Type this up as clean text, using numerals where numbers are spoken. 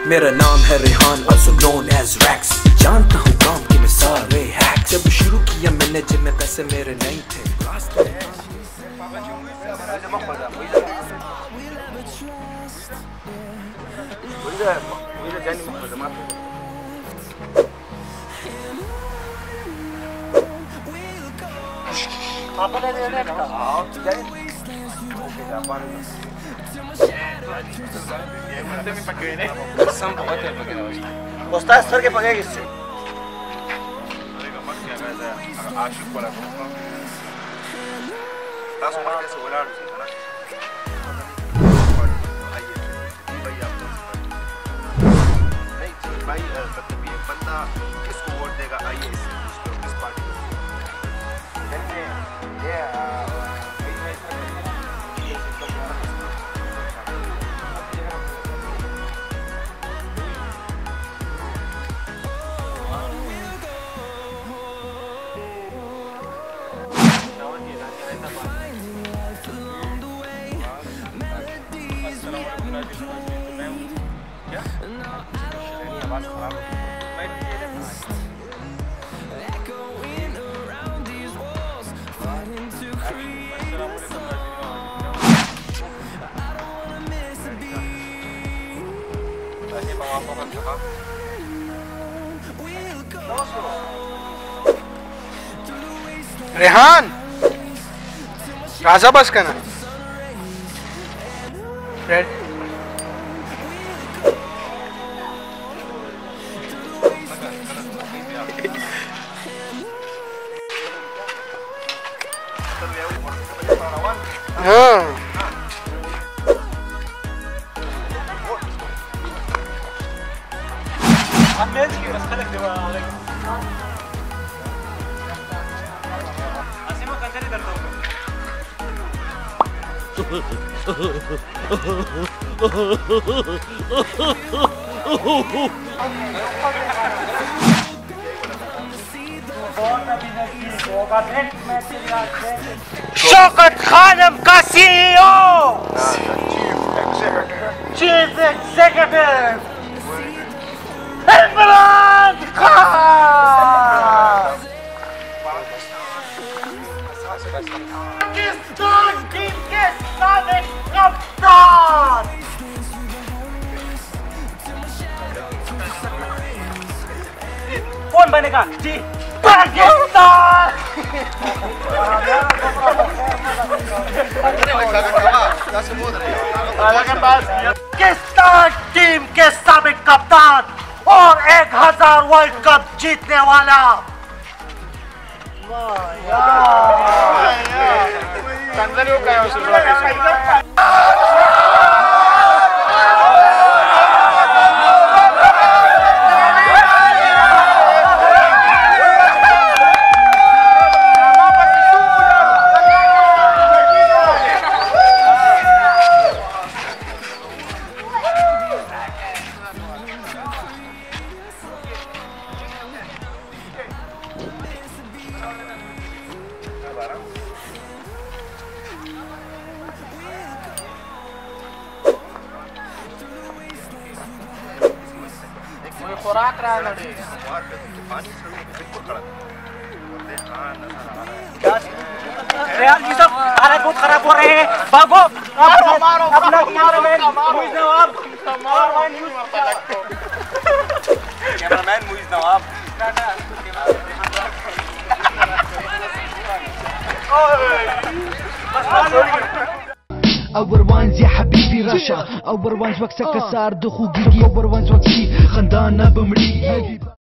मेरा नाम है Rehan, also known as Rakx। जानता हूँ काम के मैं सारे हैक्स। जब शुरू किया मैंने जेब में पैसे मेरे नहीं थे। Estás sir के पगे किससे? भाई बंदा किसको वोट देगा आइए किस पार्टी को? रेहान राजा बस का ना रेड हाँ शौकत खानम का CEO chief executive Imran Khan Pakistan team के साबिक कप्तान कौन बनेगा जी पाकिस्तान पाकिस्तान टीम के साबिक कप्तान और 1000 वर्ल्ड कप जीतने वाला खुराक रहा है रेहान की सब हालत बहुत खराब हो रहे हैं। भागो अपना cameraman Muiz Nawab Our Vines يا حبيبي رشا Our Vines وقتك كسار دخوقي Our Vines وقتي خندانا بمري